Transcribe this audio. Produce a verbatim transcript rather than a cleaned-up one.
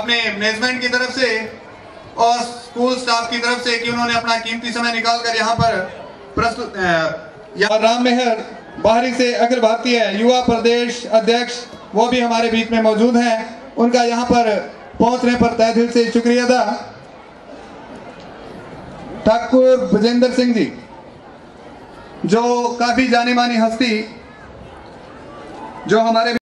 अपने मैनेजमेंट की तरफ से और स्कूल स्टाफ की तरफ से कि उन्होंने अपना कीमती समय निकालकर यहाँ पर प्रस्तुत। राम मेहर बाहरी से अखिल भारतीय युवा प्रदेश अध्यक्ष वो भी हमारे बीच में मौजूद हैं। उनका यहाँ पर पहुंचने पर तहे दिल से शुक्रिया अदा। ठाकुर भजेंद्र सिंह जी जो काफी जानी मानी हस्ती जो हमारे